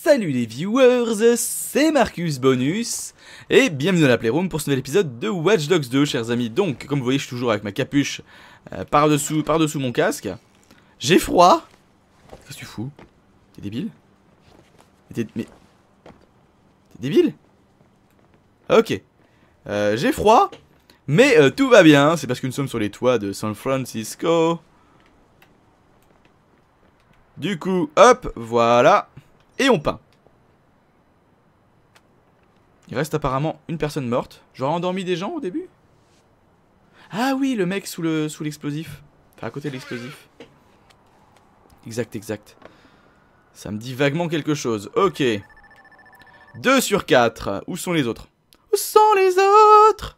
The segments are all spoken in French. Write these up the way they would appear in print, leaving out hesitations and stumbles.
Salut les viewers, c'est Marcus Bonus et bienvenue dans la Playroom pour ce nouvel épisode de Watch Dogs 2, chers amis. Donc, comme vous voyez, je suis toujours avec ma capuche par-dessous mon casque. J'ai froid. Qu'est-ce que tu fous? T'es débile? T'es débile? Ok. J'ai froid, mais tout va bien. C'est parce que nous sommes sur les toits de San Francisco. Du coup, hop, voilà. Et on peint. Il reste apparemment une personne morte. J'aurais endormi des gens au début? Ah oui, le mec sous l'explosif. Enfin, à côté de l'explosif. Exact, exact. Ça me dit vaguement quelque chose. Ok. 2 sur 4. Où sont les autres? Où sont les autres?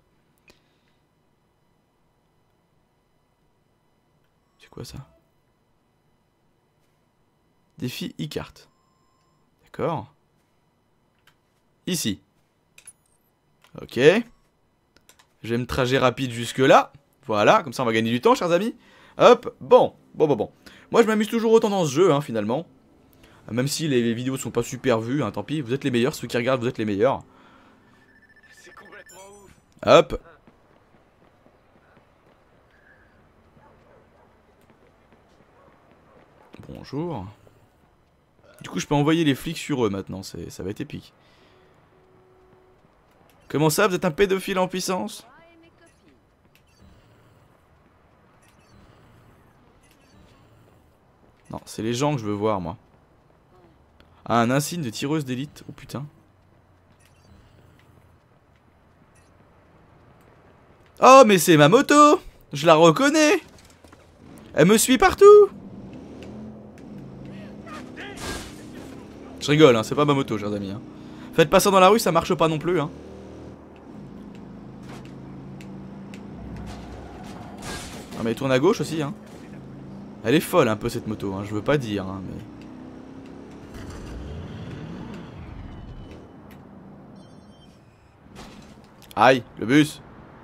C'est quoi ça? Défi e-carte. D'accord. Ici. Ok. J'ai un trajet rapide jusque là. Voilà, comme ça on va gagner du temps, chers amis. Hop, bon. Moi je m'amuse toujours autant dans ce jeu, hein, finalement. Même si les vidéos sont pas super vues, hein, tant pis. Vous êtes les meilleurs, ceux qui regardent, vous êtes les meilleurs. Hop. Bonjour. Du coup je peux envoyer les flics sur eux maintenant, ça va être épique. Comment ça, vous êtes un pédophile en puissance? Non, c'est les gens que je veux voir, moi. Ah, un insigne de tireuse d'élite. Oh putain. Oh, mais c'est ma moto! Je la reconnais! Elle me suit partout! Je rigole, hein, c'est pas ma moto, chers amis. Hein. Faites pas ça dans la rue, ça marche pas non plus. Hein. Ah, mais elle tourne à gauche aussi. Hein. Elle est folle un peu cette moto, hein, je veux pas dire. Hein, mais... Aïe, le bus!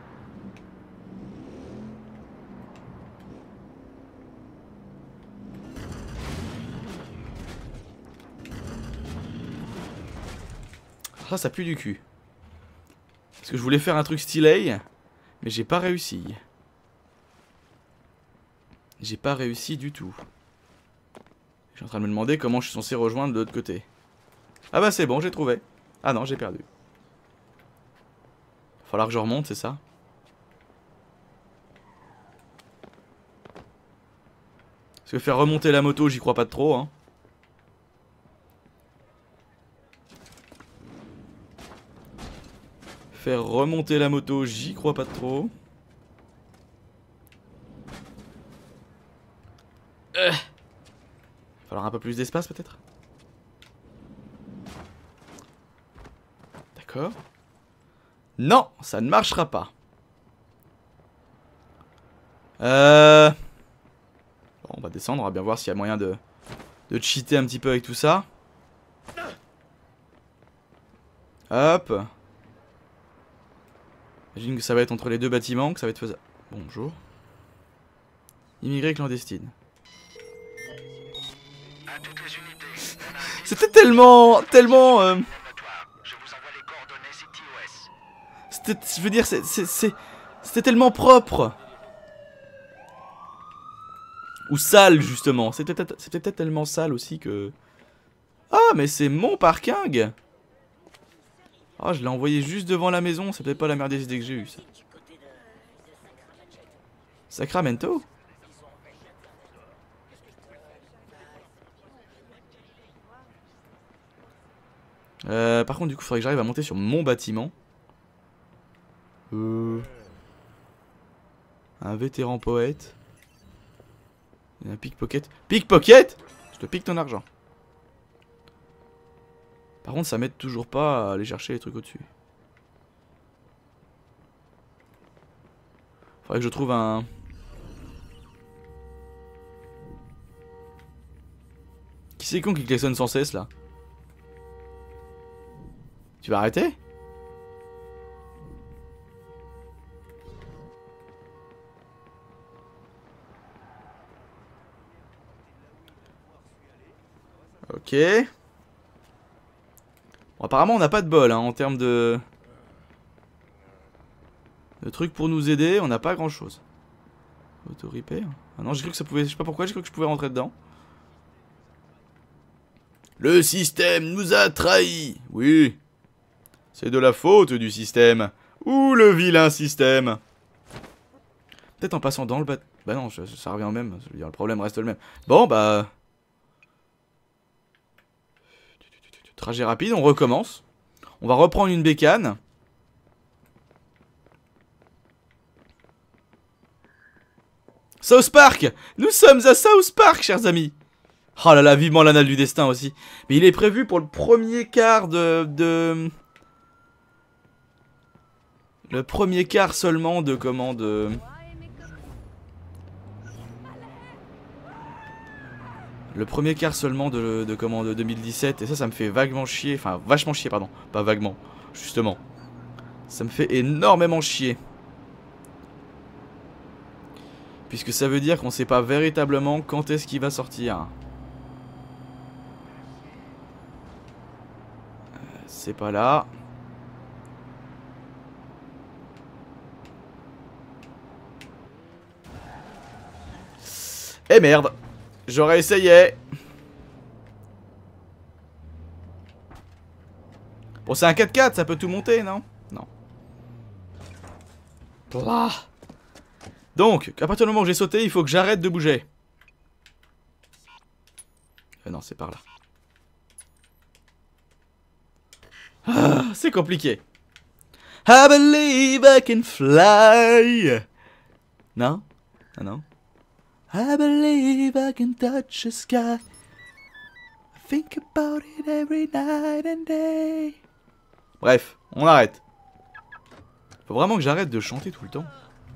Ça pue du cul. Parce que je voulais faire un truc stylé, mais j'ai pas réussi. J'ai pas réussi du tout. Je suis en train de me demander comment je suis censé rejoindre de l'autre côté. Ah bah c'est bon, j'ai trouvé. Ah non, j'ai perdu. Va falloir que je remonte, c'est ça? Parce que faire remonter la moto, j'y crois pas trop, hein. Faire remonter la moto, j'y crois pas trop. Falloir un peu plus d'espace peut-être. D'accord. Non, ça ne marchera pas. Bon, on va descendre, on va bien voir s'il y a moyen de cheater un petit peu avec tout ça. Hop. J'imagine que ça va être entre les deux bâtiments, que ça va être faisable. Bonjour. Immigré clandestine. C'était tellement... je veux dire, c'était tellement propre. Ou sale, justement. C'était peut-être tellement sale aussi que... Ah, mais c'est mon parking. Ah, je l'ai envoyé juste devant la maison. C'est peut-être pas la meilleure des idées que j'ai eues, ça. Sacramento? Par contre, du coup, il faudrait que j'arrive à monter sur mon bâtiment. Un vétéran poète. Et un pickpocket. Pickpocket? Je te pique ton argent. Par contre, ça m'aide toujours pas à aller chercher les trucs au-dessus. Faudrait que je trouve un... Qui c'est con qui klaxonne sans cesse, là? Tu vas arrêter? Ok. apparemment on n'a pas de bol hein, en termes de trucs pour nous aider, on n'a pas grand chose. Auto repair. Ah non, j'ai cru que ça pouvait, je sais pas pourquoi, j'ai cru que je pouvais rentrer dedans. Le système nous a trahis. Oui. C'est de la faute du système. Ouh, le vilain système. Peut-être en passant dans le bateau. Bah non, ça revient au même. Je veux dire, le problème reste le même. Bon, bah... Trajet rapide, on recommence. On va reprendre une bécane. South Park! Nous sommes à South Park, chers amis! Oh là là, vivement l'anal du destin aussi. Mais il est prévu pour le premier quart Le premier quart seulement de comment de... Le premier quart seulement de comment de 2017. Et ça me fait vaguement chier. Enfin, vachement chier, pardon. Pas vaguement, justement. Ça me fait énormément chier. Puisque ça veut dire qu'on sait pas véritablement quand est-ce qu'il va sortir. C'est pas là. Eh merde, j'aurais essayé. Bon, c'est un 4x4, ça peut tout monter, non? Non. Donc, à partir du moment où j'ai sauté, il faut que j'arrête de bouger. Non, c'est par là. Ah, c'est compliqué. I believe I can fly. Non? Ah non? I believe I can touch the sky. I think about it every night and day. Bref, on arrête. Faut vraiment que j'arrête de chanter tout le temps.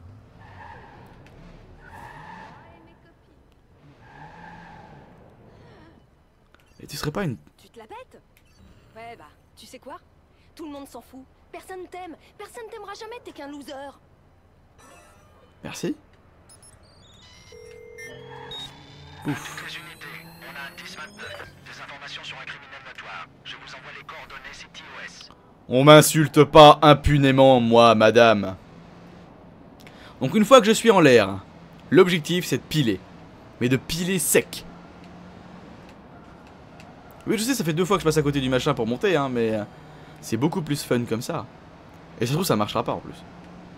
Et tu serais pas une... Tu te la pètes? Ouais bah, tu sais quoi? Tout le monde s'en fout. Personne t'aime. Personne t'aimera jamais, t'es qu'un loser. Merci. Ouf. Toutes les unités, on a un 10-29. Des informations sur un criminel notoire. Je vous envoie les coordonnées CTOS. On m'insulte pas impunément, moi, madame. Donc une fois que je suis en l'air, l'objectif c'est de piler. Mais de piler sec. Oui, je sais, ça fait 2 fois que je passe à côté du machin pour monter, hein, mais c'est beaucoup plus fun comme ça. Et surtout, ça marchera pas en plus.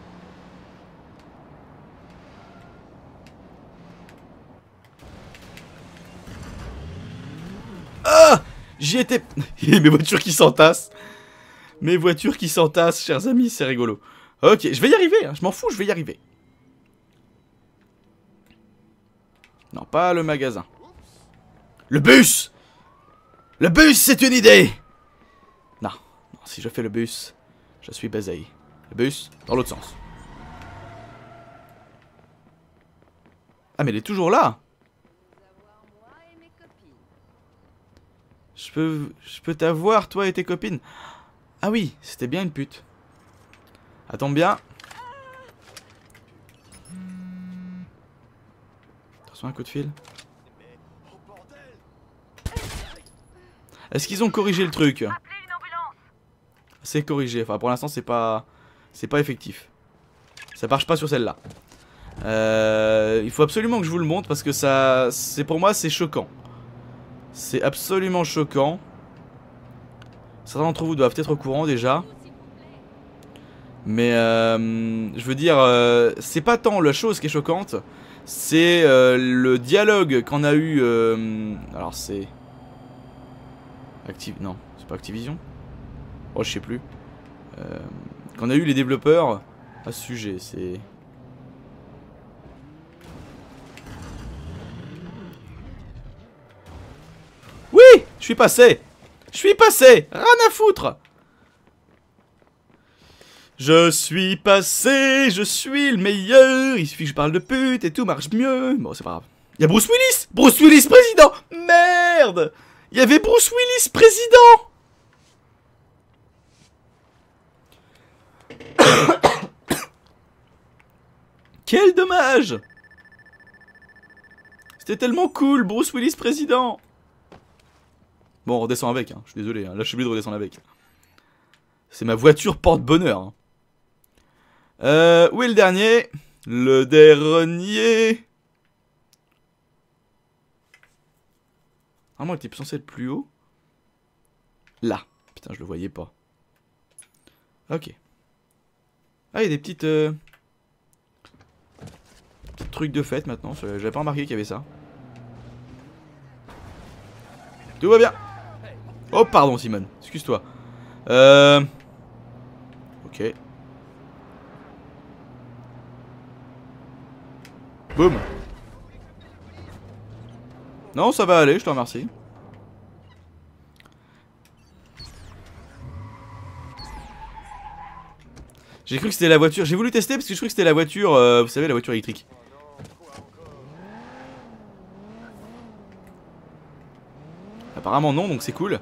Ah! J'y étais... Mes voitures qui s'entassent. Mes voitures qui s'entassent, chers amis, c'est rigolo. Ok, je vais y arriver, hein, je m'en fous, je vais y arriver. Non, pas le magasin. Le bus! Le bus, c'est une idée! Non, non, si je fais le bus, je suis baisé. Le bus, dans l'autre sens. Ah, mais elle est toujours là! Je peux t'avoir, toi et tes copines. Ah oui, c'était bien une pute. Attends bien. Attention, un coup de fil. Est-ce qu'ils ont corrigé le truc? C'est corrigé. Enfin, pour l'instant, c'est pas effectif. Ça marche pas sur celle-là. Il faut absolument que je vous le montre parce que ça, pour moi, c'est choquant. C'est absolument choquant. Certains d'entre vous doivent être au courant déjà. Mais je veux dire, c'est pas tant la chose qui est choquante, c'est le dialogue qu'on a eu. Alors c'est non, c'est pas Activision. Oh, je sais plus. Qu'on a eu les développeurs à ce sujet, c'est. Oui, je suis passé. Je suis passé. Rien à foutre. Je suis passé, je suis le meilleur. Il suffit que je parle de pute et tout marche mieux. Bon, c'est pas grave. Il y a Bruce Willis. Bruce Willis président. Merde. Il y avait Bruce Willis président. Quel dommage. C'était tellement cool, Bruce Willis président. Bon, on redescend avec, hein. Je suis désolé, hein. Là je suis obligé de redescendre avec. C'est ma voiture porte-bonheur. Hein. Où est le dernier? Le dernier. Normalement, il était censé être plus haut. Là. Putain, je le voyais pas. Ok. Ah, il y a des petites... petits trucs de fête maintenant. J'avais pas remarqué qu'il y avait ça. Tout va bien. Oh, pardon, Simone. Excuse-toi. Ok. Boum. Non, ça va aller, je te remercie. J'ai cru que c'était la voiture. J'ai voulu tester parce que je crois que c'était la voiture, vous savez, la voiture électrique. Apparemment non, donc c'est cool.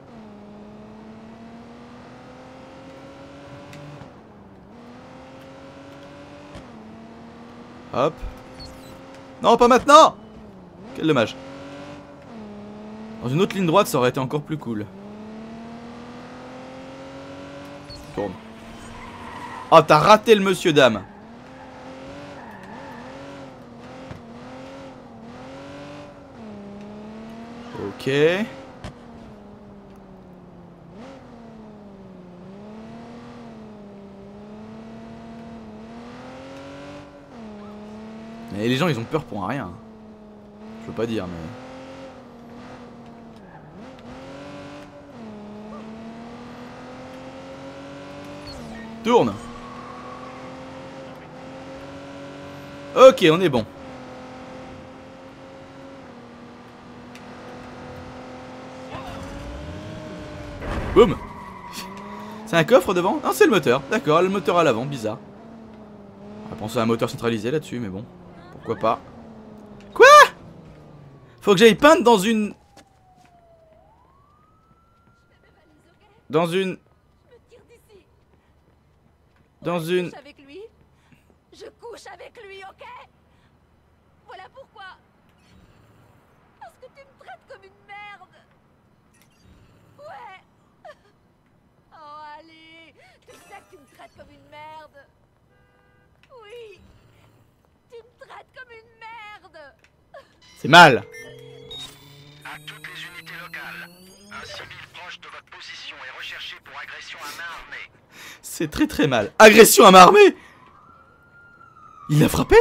Hop. Non, pas maintenant. Quel dommage. Dans une autre ligne droite, ça aurait été encore plus cool. Tourne. Oh, t'as raté le monsieur dame. Ok. Mais les gens, ils ont peur pour un rien. Je veux pas dire, mais... Tourne. Ok, on est bon. Boum. C'est un coffre devant? Non, c'est le moteur. D'accord, le moteur à l'avant, bizarre. On va penser à un moteur centralisé là-dessus, mais bon. Pourquoi pas. Quoi? Faut que j'aille peindre dans une... Dans une... Dans une... Avec lui. Je couche avec lui, ok? Voilà pourquoi. Parce que tu me traites comme une merde. Ouais. Oh, allez. Tu sais que tu me traites comme une merde. Oui. Tu me traites comme une merde. C'est mal. À toutes les unités locales, un civil proche de votre position est recherché pour agression à main armée. C'est très très mal. Agression à main armée. Il l'a frappé?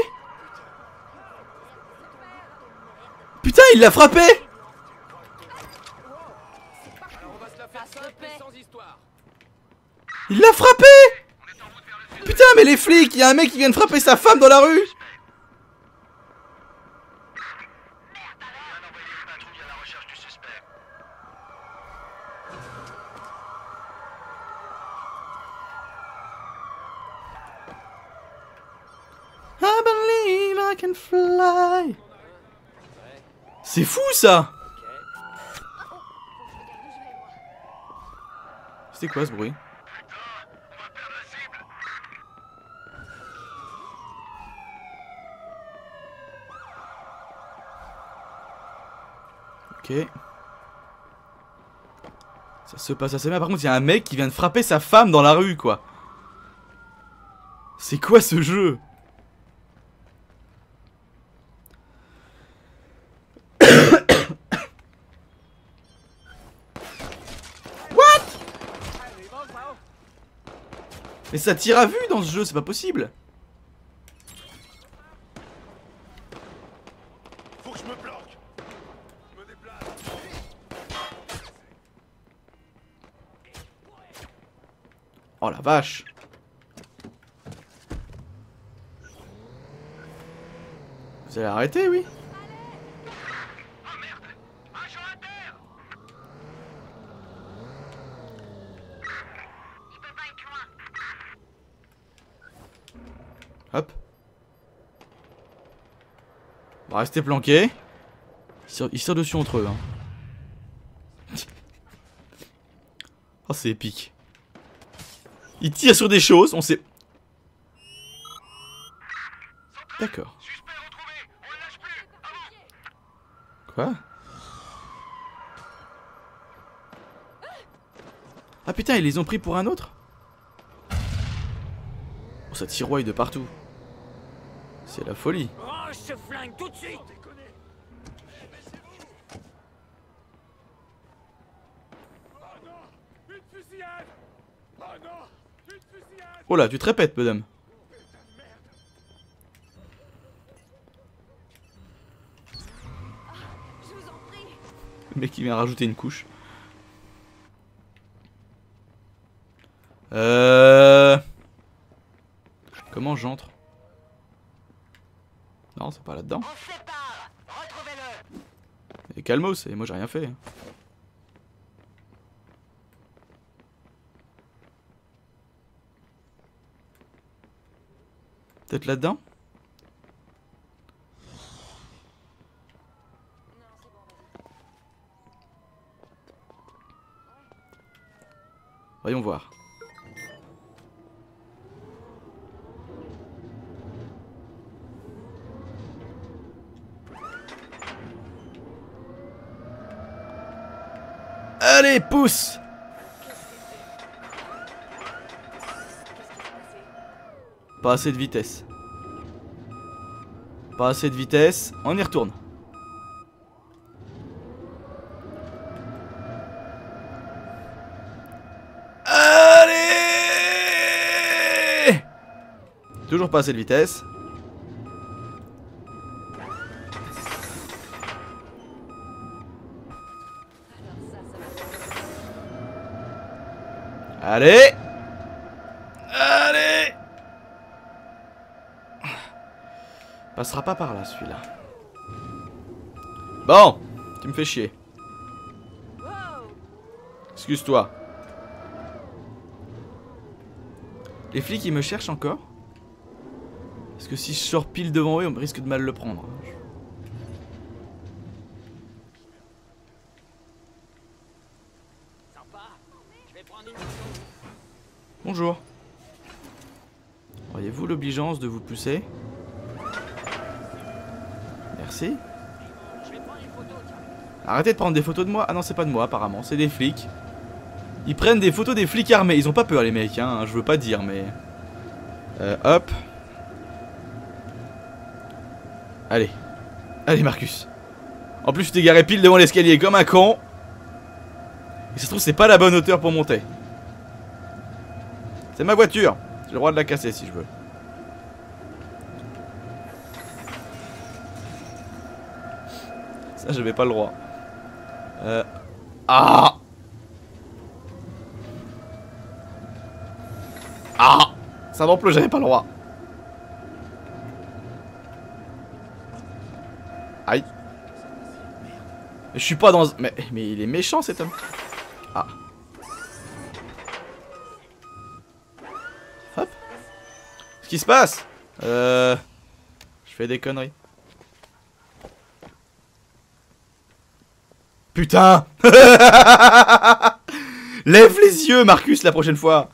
Putain, il l'a frappé! Il l'a frappé! Putain, mais les flics, il y a un mec qui vient de frapper sa femme dans la rue! I believe I can fly. C'est fou ça. C'était quoi ce bruit? Ok. Ça se passe assez bien. Par contre, il y a un mec qui vient de frapper sa femme dans la rue, quoi. C'est quoi ce jeu? Mais ça tire à vue dans ce jeu, c'est pas possible. Faut que je me bloque. Je me déplace. Oh la vache. Vous allez arrêter, oui? Oh merde! Un champ à terre! Il peut pas être loin. Hop. On va rester planqué. Ils tirent dessus entre eux. Hein. Oh, c'est épique. Ils tirent sur des choses, on sait... D'accord. Suspect retrouvé! On le lâche plus! Avance! Quoi? Ah putain, ils les ont pris pour un autre? Oh, ça tiroille de partout. C'est la folie. Range ce flingue tout de suite. Oh là, tu te répètes, madame. Je vous en prie. Le mec, il vient rajouter une couche. Comment j'entre? Non, c'est pas là-dedans. On se sépare. Retrouvez-le. Et calmos, et moi j'ai rien fait. Peut-être là-dedans? Voyons voir. Allez, pousse! Pas assez de vitesse. Pas assez de vitesse. On y retourne. Allez! Toujours pas assez de vitesse. Allez! Allez! Passera pas par là celui-là. Bon, tu me fais chier. Wow. Excuse-toi. Les flics ils me cherchent encore? Parce que si je sors pile devant eux, on risque de mal le prendre. Sympa. Je vais prendre une. Bonjour. Auriez-vous l'obligeance de vous pousser? Merci. Je vais prendre une photo, tiens. Arrêtez de prendre des photos de moi. Ah non, c'est pas de moi apparemment, c'est des flics. Ils prennent des photos des flics armés. Ils ont pas peur les mecs, hein. Je veux pas dire, mais... hop. Allez. Allez Marcus. En plus, tu t'es garé pile devant l'escalier comme un con. Et ça se trouve, c'est pas la bonne hauteur pour monter. C'est ma voiture. J'ai le droit de la casser si je veux. Ça, j'avais pas le droit. Ah! Ah! Ça non plus, j'avais pas le droit. Aïe. Je suis pas dans... Mais il est méchant cet homme. Ah. Hop. Qu'est-ce qui se passe? Je fais des conneries. Putain. Lève les yeux, Marcus, la prochaine fois.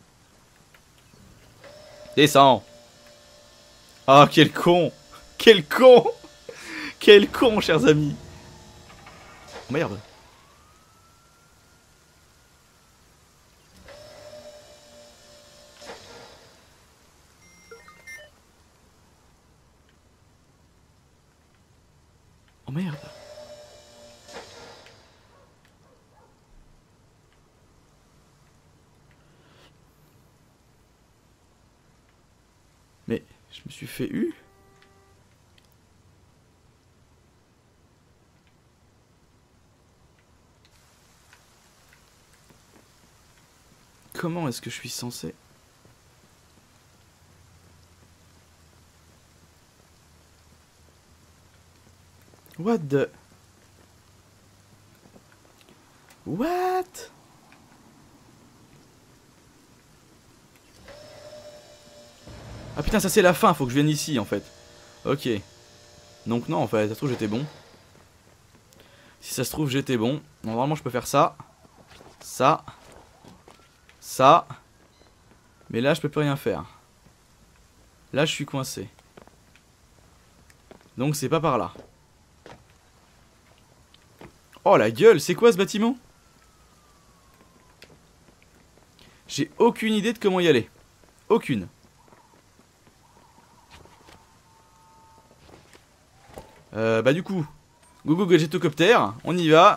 Descends. Oh, quel con. Quel con. Quel con, chers amis. Oh, merde. Oh merde. Mais je me suis fait eu. Comment est-ce que je suis censé... What the... What? Ah putain, ça c'est la fin, faut que je vienne ici en fait. Ok. Donc non en fait, ça se trouve j'étais bon. Si ça se trouve j'étais bon. Normalement je peux faire ça. Ça. Ça. Mais là je peux plus rien faire. Là je suis coincé. Donc c'est pas par là. Oh la gueule, c'est quoi ce bâtiment? J'ai aucune idée de comment y aller. Aucune. Bah du coup, go go gadgetocopter, on y va.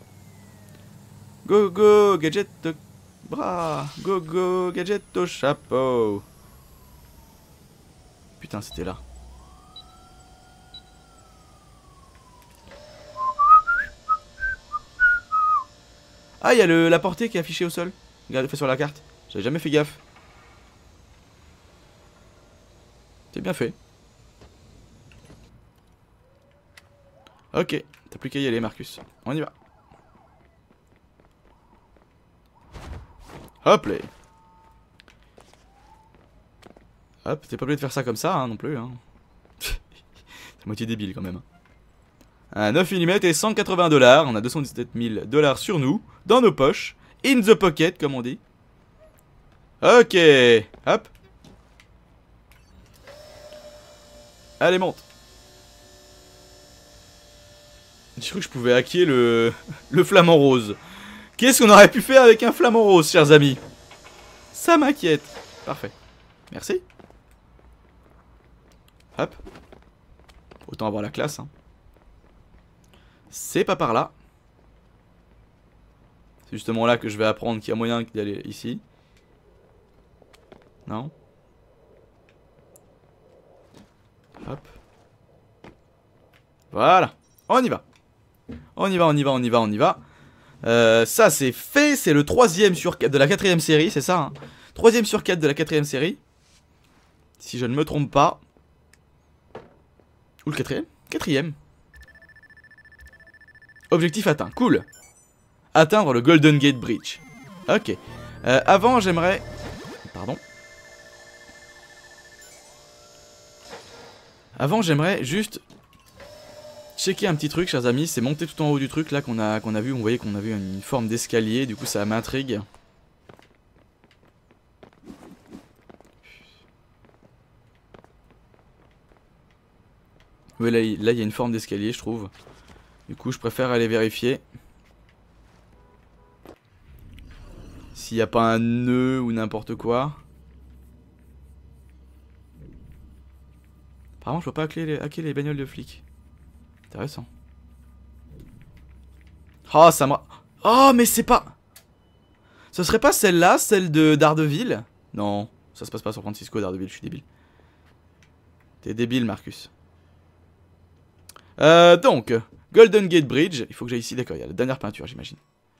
Go go gadget bras, go go gadget au chapeau. Putain, c'était là. Ah, il y a la portée qui est affichée au sol. Regardez, fait sur la carte. J'avais jamais fait gaffe. C'est bien fait. Ok, t'as plus qu'à y aller, Marcus. On y va. Hop là. Hop, t'es pas obligé de faire ça comme ça, hein, non plus. Hein. C'est moitié débile quand même. Un 9 mm et 180 $. On a 217 000 $ sur nous, dans nos poches. In the pocket, comme on dit. Ok, hop. Allez, monte. J'ai cru que je pouvais hacker le flamant rose. Qu'est-ce qu'on aurait pu faire avec un flamant rose, chers amis? Ça m'inquiète. Parfait. Merci. Hop. Autant avoir la classe. Hein. C'est pas par là. C'est justement là que je vais apprendre qu'il y a moyen d'aller ici. Non. Hop. Voilà. On y va. On y va, on y va, on y va, on y va. Ça c'est fait. C'est le 3ème sur 4 de la 4ème série, c'est ça hein. 3ème sur 4 de la 4ème série. Si je ne me trompe pas. Ou le 4ème 4ème. Objectif atteint, cool. Atteindre le Golden Gate Bridge. Ok. Avant j'aimerais... Pardon. Avant j'aimerais juste... checker un petit truc, chers amis. C'est monter tout en haut du truc là qu'on a vu. Vous voyez qu'on a vu une forme d'escalier. Du coup ça m'intrigue. Oui, là il y a une forme d'escalier, je trouve. Du coup, je préfère aller vérifier. S'il n'y a pas un nœud ou n'importe quoi. Apparemment, je peux pas hacker les bagnoles de flics. Intéressant. Oh, ça m'a... Oh, mais c'est pas... Ce serait pas celle-là, celle de Daredevil? Non, ça se passe pas sur Francisco, Daredevil, je suis débile. T'es débile, Marcus. Donc, Golden Gate Bridge. Il faut que j'aille ici, d'accord, il y a la dernière peinture, j'imagine.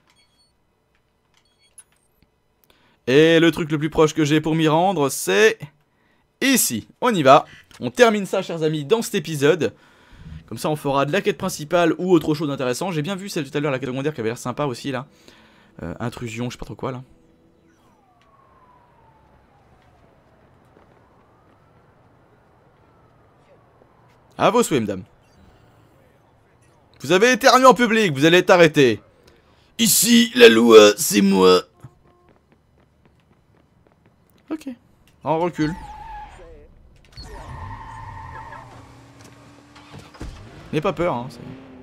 Et le truc le plus proche que j'ai pour m'y rendre, c'est... ici, on y va. On termine ça, chers amis, dans cet épisode. Comme ça, on fera de la quête principale ou autre chose d'intéressant. J'ai bien vu celle tout à l'heure, la quête secondaire, qui avait l'air sympa aussi, là. Intrusion, je sais pas trop quoi, là. À vos souhaits, mesdames. Vous avez éternué en public, vous allez être arrêté. Ici, la loi, c'est moi. Ok. On recule. N'aie pas peur, hein.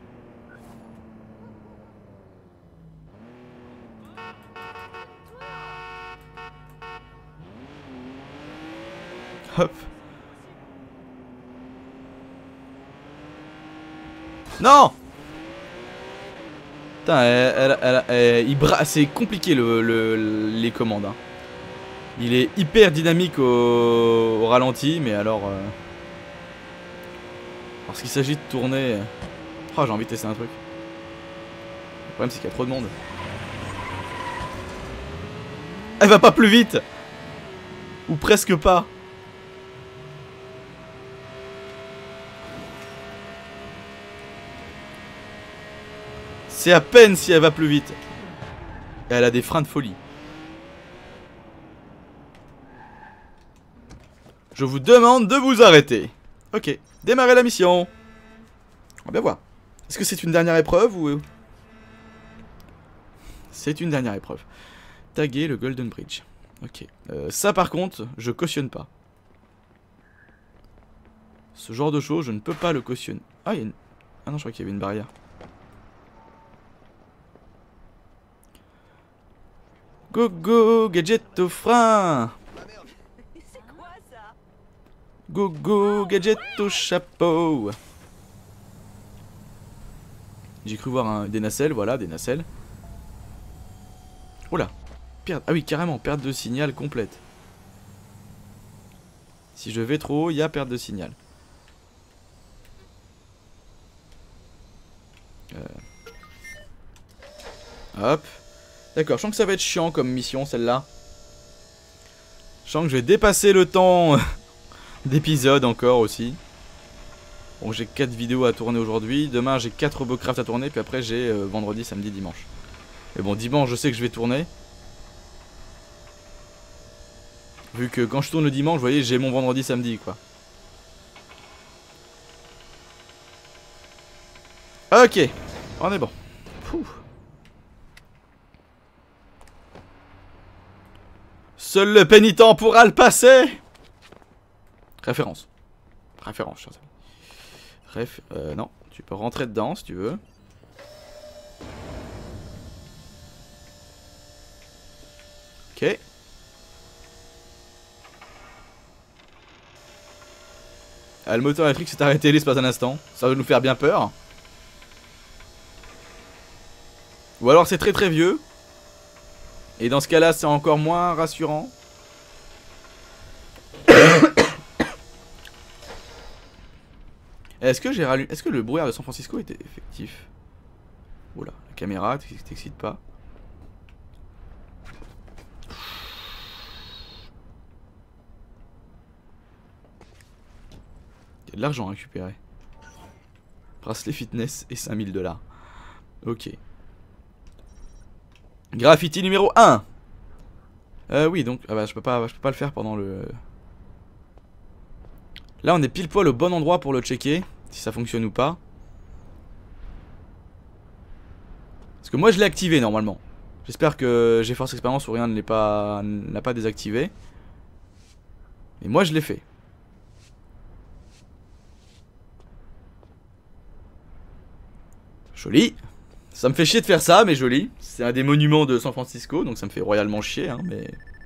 Hop. Non! Putain, c'est compliqué les commandes. Hein. Il est hyper dynamique au ralenti, mais alors... Lorsqu'il s'agit de tourner... Oh, j'ai envie de tester un truc. Le problème, c'est qu'il y a trop de monde. Elle va pas plus vite! Ou presque pas. C'est à peine si elle va plus vite. Et elle a des freins de folie. Je vous demande de vous arrêter. Ok, démarrez la mission. On va bien voir. Est-ce que c'est une dernière épreuve ou... C'est une dernière épreuve. Taguer le Golden Bridge. Ok. Ça par contre, je cautionne pas. Ce genre de choses, je ne peux pas le cautionner. Ah, il y a une... Ah non, je crois qu'il y avait une barrière. Go go, gadget au frein. C'est quoi ça? Go go, gadget au chapeau. J'ai cru voir des nacelles, voilà, des nacelles. Oh là, ah oui, carrément, perte de signal complète. Si je vais trop haut, il y a perte de signal. Hop. D'accord, je sens que ça va être chiant comme mission celle-là. Je sens que je vais dépasser le temps d'épisode encore aussi. Bon, j'ai 4 vidéos à tourner aujourd'hui. Demain, j'ai 4 Robocraft à tourner. Puis après, j'ai vendredi, samedi, dimanche. Mais bon, dimanche, je sais que je vais tourner. Vu que quand je tourne le dimanche, vous voyez, j'ai mon vendredi, samedi, quoi. Ok, on est bon. Pouh. Seul le pénitent pourra le passer. Référence. Référence, chers amis. Non, tu peux rentrer dedans si tu veux. Ok. Ah, le moteur électrique s'est arrêté l'espace d'un instant. Ça va nous faire bien peur. Ou alors c'est très très vieux. Et dans ce cas-là, c'est encore moins rassurant. Est-ce que j'ai rallumé... Est-ce que le brouillard de San Francisco était effectif? Oula, la caméra, t'excite pas. Il y a de l'argent à récupérer. Bracelet fitness et 5000 $. Ok. Graffiti numéro 1. Oui, donc... Ah bah, je peux pas le faire pendant le... Là, on est pile poil au bon endroit pour le checker. Si ça fonctionne ou pas. Parce que moi, je l'ai activé normalement. J'espère que j'ai force expérience ou rien ne l'a pas désactivé. Mais moi, je l'ai fait. Joli. Ça me fait chier de faire ça, mais joli. C'est un des monuments de San Francisco, donc ça me fait royalement chier, hein, mais...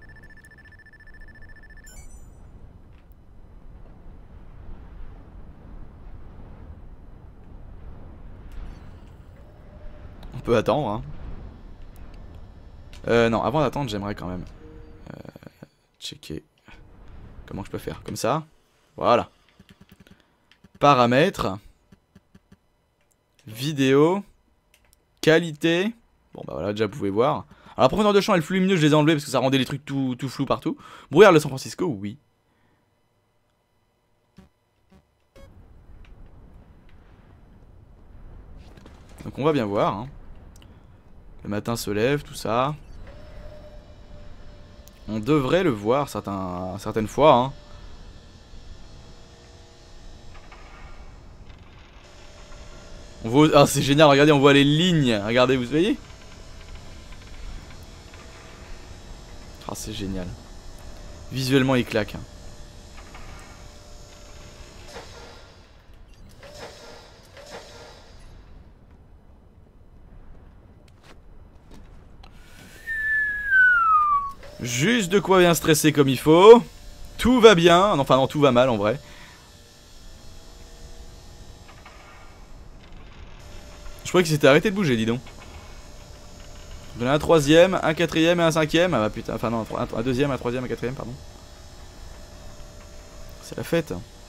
On peut attendre, hein. Non, avant d'attendre, j'aimerais quand même... checker... Comment je peux faire? Comme ça. Voilà. Paramètres. Vidéo. Qualité. Bon bah voilà, déjà vous pouvez voir. Alors la profondeur de champ et le flux lumineux, je les ai enlevés parce que ça rendait les trucs tout flou partout. Brouillard de San Francisco, oui. Donc on va bien voir, hein. Le matin se lève, tout ça. On devrait le voir certaines fois, hein. On voit... Ah, c'est génial, regardez, on voit les lignes. Regardez, vous voyez? Ah, c'est génial. Visuellement, il claque, hein. Juste de quoi bien stresser comme il faut. Tout va bien. Enfin non, tout va mal en vrai. Je croyais qu'il s'était arrêté de bouger, dis donc. J'en ai un troisième, un quatrième et un cinquième. Ah bah putain, enfin non, un deuxième, un troisième, un quatrième, pardon. C'est la fête.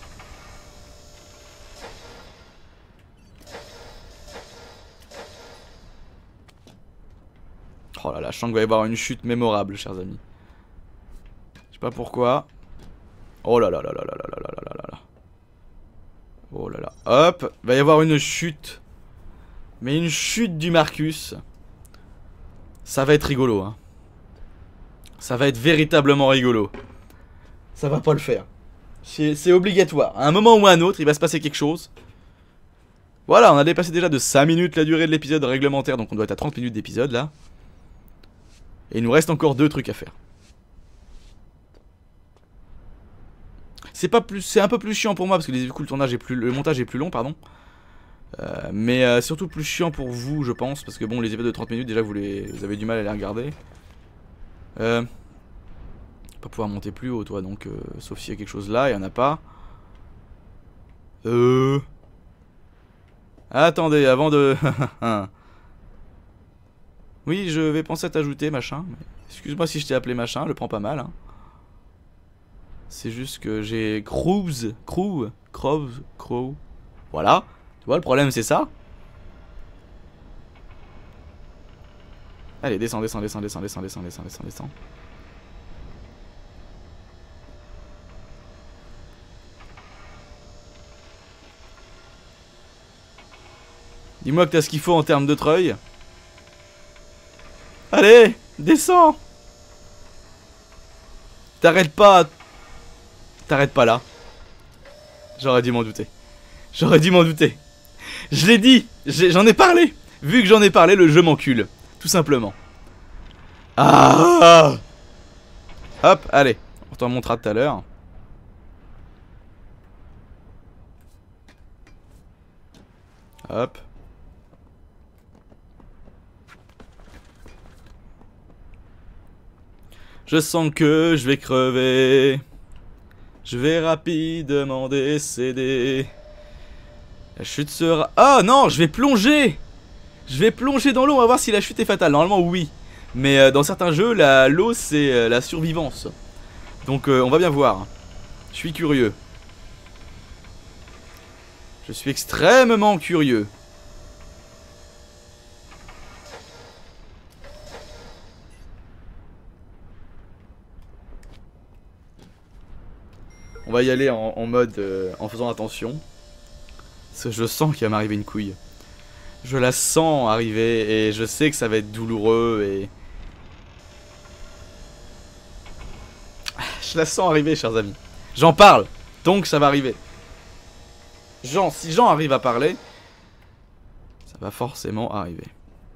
Oh là là, je sens qu'il va y avoir une chute mémorable, chers amis. Je sais pas pourquoi. Oh là là là là là là là là là là. Oh là là. Hop, il va y avoir une chute. Mais une chute du Marcus. Ça va être rigolo, hein. Ça va être véritablement rigolo. Ça va pas le faire. C'est obligatoire. À un moment ou à un autre, il va se passer quelque chose. Voilà, on a dépassé déjà de 5 minutes la durée de l'épisode réglementaire. Donc on doit être à 30 minutes d'épisode là. Et il nous reste encore 2 trucs à faire. C'est un peu plus chiant pour moi parce que du coup le montage est plus long, pardon. Mais surtout plus chiant pour vous, je pense, parce que bon, les épisodes de 30 minutes déjà vous avez du mal à les regarder. Pas pouvoir monter plus haut, toi, donc sauf s'il y a quelque chose là, il y en a pas. Attendez, avant de... Oui, je vais penser à t'ajouter, machin. Excuse-moi si je t'ai appelé machin, le prends pas mal. Hein. C'est juste que j'ai... Crow. Voilà. Tu vois, le problème, c'est ça. Allez, descends. Dis-moi que t'as ce qu'il faut en termes de treuil. Allez, descends. T'arrêtes pas là. J'aurais dû m'en douter. Je l'ai dit, j'en ai parlé. Vu que j'en ai parlé, le jeu m'encule. Tout simplement. Ah. Hop, allez. On t'en montrera tout à l'heure. Hop. Je sens que je vais crever. Je vais rapidement décéder. La chute sera... Oh non, je vais plonger. Je vais plonger dans l'eau, on va voir si la chute est fatale. Normalement oui. Mais dans certains jeux, l'eau c'est la survivance. Donc on va bien voir. Je suis curieux. Je suis extrêmement curieux. On va y aller en mode en faisant attention. Parce que je sens qu'il va m'arriver une couille. Je la sens arriver et je sais que ça va être douloureux et... Je la sens arriver, chers amis. J'en parle, donc ça va arriver. Si Jean arrive à parler, ça va forcément arriver.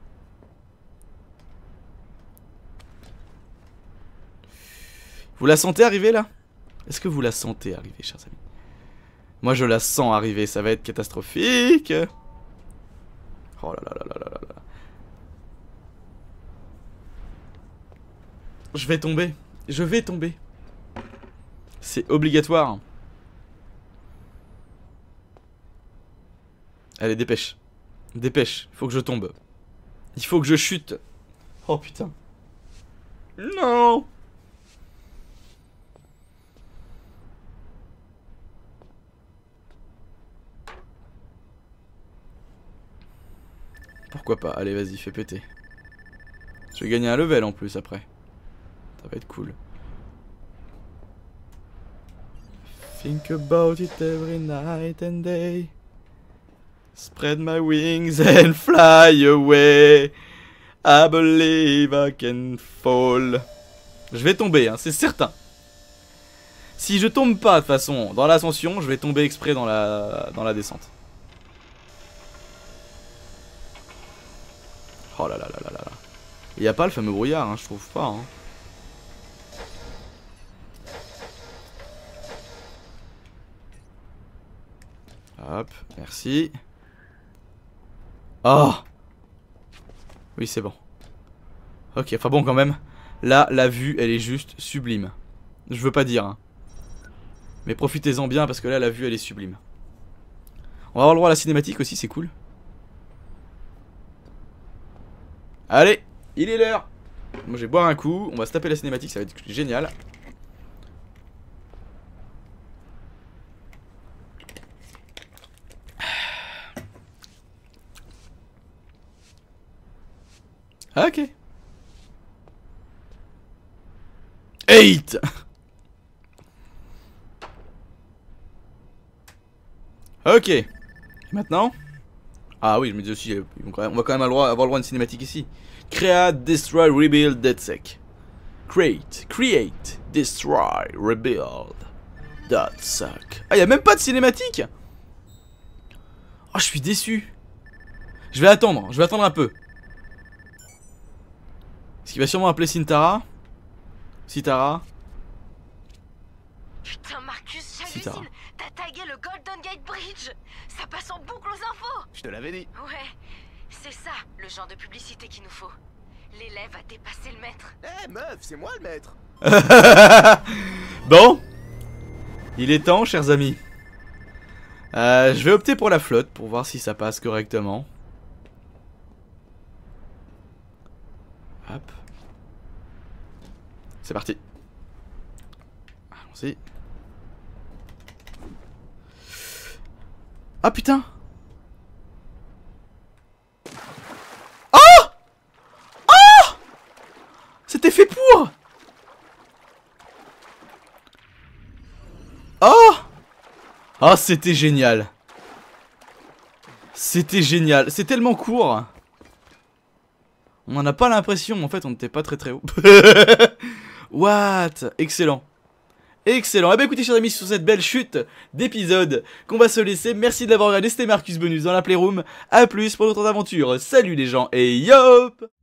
Vous la sentez arriver là? Est-ce que vous la sentez arriver, chers amis? Moi je la sens arriver, ça va être catastrophique. Oh là là là là là là. Je vais tomber. C'est obligatoire. Allez, dépêche. Dépêche, il faut que je tombe. Il faut que je chute. Oh putain. Non. Pourquoi pas, allez vas-y, fais péter. Je vais gagner un level en plus après. Ça va être cool. Think about it every night and day. Spread my wings and fly away. I believe I can fall. Je vais tomber, hein, c'est certain. Si je tombe pas de toute façon dans l'ascension, je vais tomber exprès dans la descente. Oh là là là là là. Il n'y a pas le fameux brouillard, hein, je trouve pas. Hein. Hop, merci. Oh. Oui, c'est bon. Ok, enfin bon quand même. Là, la vue, elle est juste sublime. Je veux pas dire. Hein. Mais profitez-en bien parce que là, la vue, elle est sublime. On va avoir le droit à la cinématique aussi, c'est cool. Allez, il est l'heure. Moi je vais boire un coup, on va se taper la cinématique, ça va être génial. Ok. 8. Ok. Maintenant. Ah oui, je me dis aussi, on va quand même avoir le droit à une cinématique ici. Create, destroy, rebuild, DedSec. Create, destroy, rebuild, DedSec. Ah, y a même pas de cinématique. Oh, je suis déçu. Je vais attendre un peu. Est-ce qu'il va sûrement appeler Sintara? Sintara. Putain, Marcus, j'hallucine. T'as tagué le Golden Gate Bridge. Ça passe en boucle aux infos. Je te l'avais dit. Ouais, c'est ça le genre de publicité qu'il nous faut. L'élève a dépassé le maître. Eh meuf, c'est moi le maître. Bon. Il est temps, chers amis. Je vais opter pour la flotte pour voir si ça passe correctement. Hop. C'est parti. Allons-y. Ah putain. Oh! Oh! C'était fait pour. Oh! Oh, c'était génial. C'était génial. C'est tellement court. On n'en a pas l'impression. En fait, on n'était pas très haut. What? Excellent. Excellent. Eh bien, écoutez, chers amis, sur cette belle chute d'épisode qu'on va se laisser. Merci de l'avoir regardé. C'était Marcus Bonus dans la Playroom. A plus pour d'autres aventures. Salut les gens et yop!